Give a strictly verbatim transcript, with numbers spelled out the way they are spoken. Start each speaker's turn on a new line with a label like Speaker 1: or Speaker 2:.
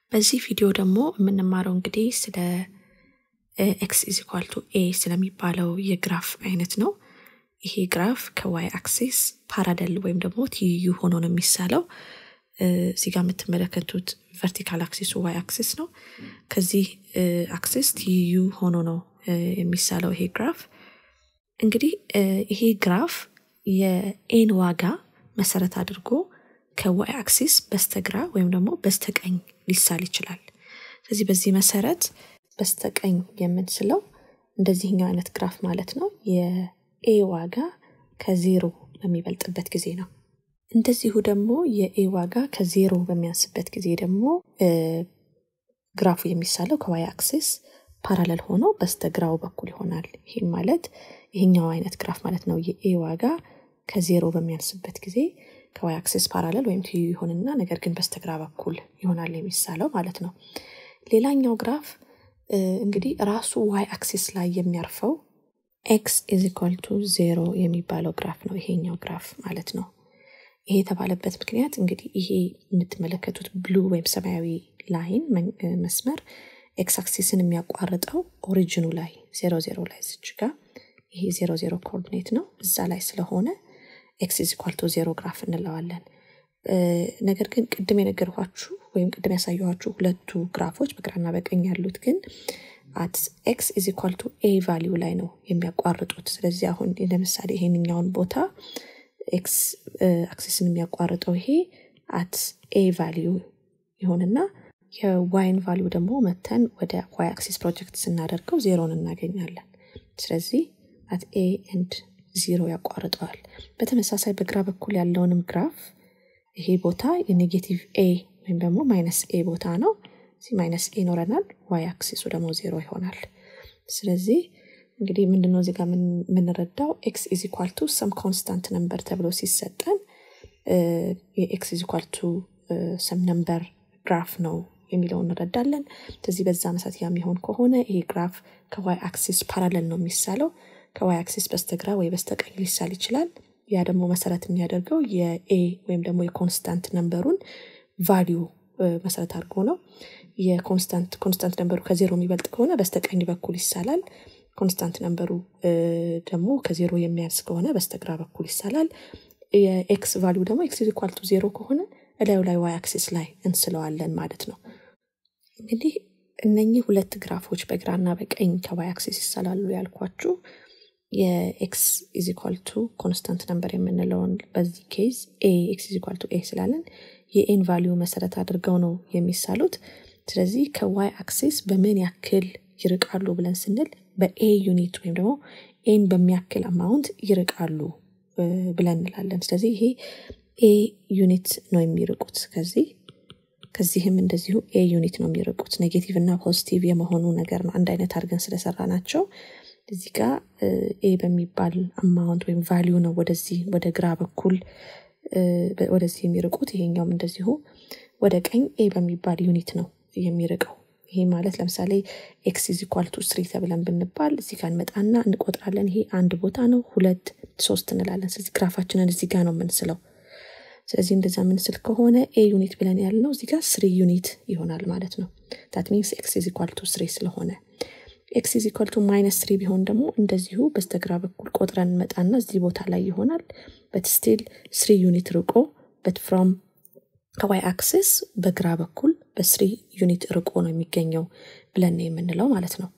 Speaker 1: በዚህ ቪዲዮ ደግሞ የምንማረው እንግዲህ ስለ x is equal to a ስለሚባለው የግራፍ አይነት ነው። ይሄ ግራፍ ከy አክሲስ ፓራለል ወይም ደግሞ ትይዩ ሆኖ ነው የሚሳለው። እዚህ ጋር የምትመለከቱት ቨርቲካል አክሲስ y አክሲስ ነው። ከዚህ አክሲስ ትይዩ ሆኖ ነው የሚሳለው ይሄ ግራፍ። እንግዲህ ይሄ ግራፍ የኤን ዋጋ መሰረት አድርጎ ከy አክሲስ በስተግራ ወይም ደግሞ በስተቀኝ ሊሳል ይችላል። ስለዚህ በዚህ መሰረት በስተቀኝ የምንስለው እንደዚህኛው አይነት ግራፍ ማለት ነው። የኤ ዋጋ ከዜሮ በሚበልጥበት ጊዜ ነው። እንደዚሁ ደግሞ የኤ ዋጋ ከዜሮ በሚያንስበት ጊዜ ደግሞ ግራፉ የሚሳለው ከy አክሲስ ፓራለል ሆኖ በስተግራው በኩል ይሆናል። ይሄ ማለት ይሄኛው አይነት ግራፍ ማለት ነው። የኤ ዋጋ ከዜሮ በሚያንስበት ጊዜ ከy አክሲስ ፓራለል ወይም ትይዩ ይሆንና ነገር ግን በስተግራ በኩል ይሆናል የሚሳለው ማለት ነው። ሌላኛው ግራፍ እንግዲህ ራሱ y አክሲስ ላይ የሚያርፈው x is equal to zero የሚባለው ግራፍ ነው። ይሄኛው ግራፍ ማለት ነው። ይሄ የተባለበት ምክንያት እንግዲህ ይሄ የምትመለከቱት ብሉ ወይም ሰማያዊ ላይን መስመር x አክሲስን የሚያቋርጠው ኦሪጂኑ ላይ ዜሮ ዜሮ ላይ ዝችጋ ይሄ ዜሮ ዜሮ ኮኦርዲኔት ነው እዛ ላይ ስለሆነ x is equal to zero ግራፍ እንለዋለን። ነገር ግን ቅድም የነገርኳችሁ ወይም ቅድም ያሳየኋችሁ ሁለቱ ግራፎች በግራና በቀኝ ያሉት ግን at x is equal to a value ላይ ነው የሚያቋርጡት። ስለዚህ አሁን ለምሳሌ ይሄንኛውን ቦታ x አክሲስን የሚያቋርጠው ይሄ at a value ይሆንና የyን value ደግሞ መተን ወደ y አክሲስ ፕሮጀክት ስናደርገው ዜሮን እናገኛለን። ስለዚህ at a and ዜሮ ያቋርጠዋል። በተመሳሳይ በግራ በኩል ያለውንም ግራፍ ይሄ ቦታ የኔጌቲቭ a ወይም ደግሞ ማይነስ a ቦታ ነው። እዚህ ማይነስ a ኖረናል y አክሲሱ ደግሞ ዜሮ ይሆናል። ስለዚህ እንግዲህ ምንድነው እዚህ ጋር ምን እንረዳው x is equal to some constant number ተብሎ ሲሰጠን የx is equal to some number ግራፍ ነው የሚለውን እንረዳለን። ስለዚህ በዛ መሰረት የሚሆን ከሆነ ይሄ ግራፍ ከy አክሲስ ፓራለል ነው የሚሳለው። ከy አክሲስ በስተግራ ወይ በስተቀኝ ሊሳል ይችላል። ያ ደግሞ መሰረት የሚያደርገው የa ወይም ደግሞ የኮንስታንት ነምበሩን ቫልዩ መሰረት አድርጎ ነው። የኮንስታንት ኮንስታንት ነምበሩ ከዜሮ የሚበልጥ ከሆነ በስተቀኝ በኩል ይሳላል። ኮንስታንት ነምበሩ ደግሞ ከዜሮ የሚያንስ ከሆነ በስተግራ በኩል ይሳላል። የx ቫልዩ ደግሞ x is equal to zero ከሆነ እላዩ ላይ y አክሲስ ላይ እንስለዋለን ማለት ነው። እንግዲህ እነኚህ ሁለት ግራፎች በግራና በቀኝ ከy አክሲስ ይሳላሉ ያልኳችሁ የx is equal to constant number የምንለውን በዚህ ኬዝ a x is equal to a ስላለን የn ቫልዩ መሰረት አድርገው ነው የሚሳሉት። ስለዚህ ከy አክሲስ በምን ያክል ይርቃሉ ብለን ስንል በa ዩኒት ወይም ደግሞ n በሚያክል አማውንት ይርቃሉ ብለን እንላለን። ስለዚህ ይሄ a ዩኒት ነው የሚርቁት። ከዚህ ከዚህም እንደዚሁ a ዩኒት ነው የሚርቁት። ኔጌቲቭ እና ፖዚቲቭ የመሆኑ ነገር ነው አንድ አይነት አድርገን ስለሰራናቸው እዚህ ጋር a በሚባል አማውንት ወይም ቫልዩ ነው ወደዚህ ወደ ግራ በኩል ወደዚህ የሚርቁት። ይሄኛውም እንደዚሁ ወደ ቀኝ a በሚባል ዩኒት ነው የሚርቀው። ይሄ ማለት ለምሳሌ x is equal to three ተብለን ብንባል እዚህ ጋር እንመጣና እንቆጥራለን። ይሄ አንድ ቦታ ነው ሁለት ሶስት እንላለን። ስለዚህ ግራፋችንን እዚህ ጋር ነው የምንስለው። ስለዚህ እንደዛ ምንስል ከሆነ a ዩኒት ብለን ያልነው እዚህ ጋር three ዩኒት ይሆናል ማለት ነው። that means x is equal to three ስለሆነ x is equal to minus three ቢሆን ደግሞ እንደዚሁ በስተግራ በኩል ቆጥረን እንመጣና እዚህ ቦታ ላይ ይሆናል። but still three ዩኒት ርቆ but from ከy አክሲስ በግራ በኩል በ3 ዩኒት ርቆ ነው የሚገኘው ብለን የምንለው ማለት ነው።